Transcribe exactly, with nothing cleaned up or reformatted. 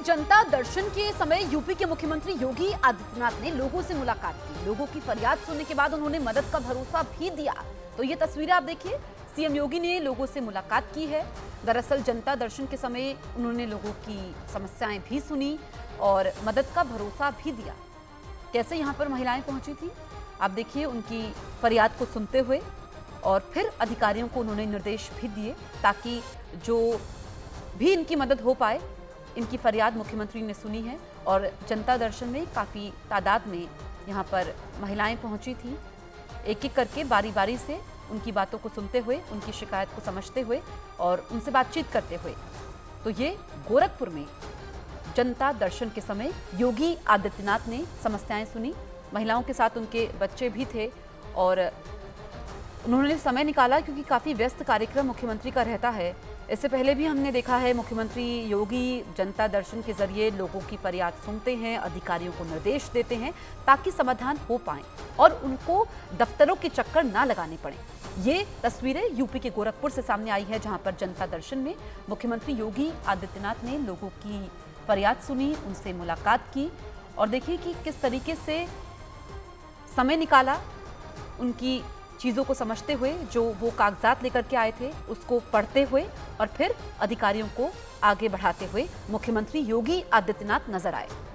जनता दर्शन के समय यूपी के मुख्यमंत्री योगी आदित्यनाथ ने लोगों से मुलाकात की। लोगों की फरियाद सुनने के बाद उन्होंने मदद का भरोसा भी दिया। तो ये तस्वीरें आप देखिए, सीएम योगी ने लोगों से मुलाकात की है। दरअसल जनता दर्शन के समय उन्होंने लोगों की समस्याएं भी सुनी और मदद का भरोसा भी दिया। कैसे यहाँ पर महिलाएं पहुंची थी, आप देखिए, उनकी फरियाद को सुनते हुए और फिर अधिकारियों को उन्होंने निर्देश भी दिए ताकि जो भी इनकी मदद हो पाए। इनकी फरियाद मुख्यमंत्री ने सुनी है और जनता दर्शन में काफ़ी तादाद में यहाँ पर महिलाएं पहुंची थी। एक एक करके बारी बारी से उनकी बातों को सुनते हुए, उनकी शिकायत को समझते हुए और उनसे बातचीत करते हुए। तो ये गोरखपुर में जनता दर्शन के समय योगी आदित्यनाथ ने समस्याएं सुनी। महिलाओं के साथ उनके बच्चे भी थे और उन्होंने समय निकाला क्योंकि काफ़ी व्यस्त कार्यक्रम मुख्यमंत्री का रहता है। इससे पहले भी हमने देखा है मुख्यमंत्री योगी जनता दर्शन के जरिए लोगों की फरियाद सुनते हैं, अधिकारियों को निर्देश देते हैं ताकि समाधान हो पाए और उनको दफ्तरों के चक्कर ना लगाने पड़े। ये तस्वीरें यूपी के गोरखपुर से सामने आई है, जहां पर जनता दर्शन में मुख्यमंत्री योगी आदित्यनाथ ने लोगों की फरियाद सुनी, उनसे मुलाकात की और देखिए कि किस तरीके से समय निकाला उनकी चीज़ों को समझते हुए। जो वो कागजात लेकर के आए थे उसको पढ़ते हुए और फिर अधिकारियों को आगे बढ़ाते हुए मुख्यमंत्री योगी आदित्यनाथ नजर आए।